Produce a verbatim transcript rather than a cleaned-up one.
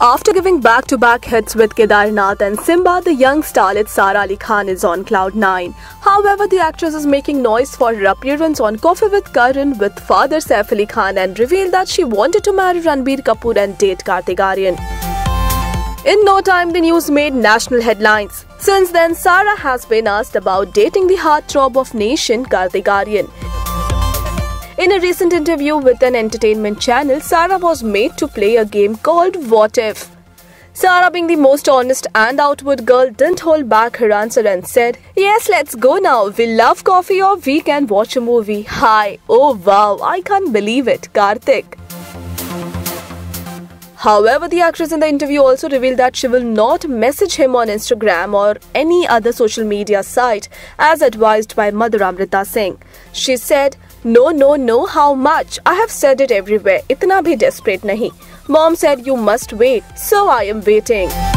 After giving back-to-back hits with Kedarnath and Simba, the young starlet Sara Ali Khan is on cloud nine. However, the actress is making noise for her appearance on Coffee with Karan with father Saif Ali Khan and revealed that she wanted to marry Ranbir Kapoor and date Kartik Aryan. In no time, the news made national headlines. Since then, Sara has been asked about dating the heartthrob of nation, Kartik Aryan. In a recent interview with an entertainment channel, Sara was made to play a game called What If. Sara, being the most honest and outward girl, didn't hold back her answer and said, "Yes, let's go now. We love coffee or we can watch a movie. Hi. Oh wow, I can't believe it. Kartik." However, the actress in the interview also revealed that she will not message him on Instagram or any other social media site as advised by Mother Amrita Singh. She said, "No, no, no, how much? I have said it everywhere. Itna bhi desperate nahi. Mom said you must wait, so I am waiting."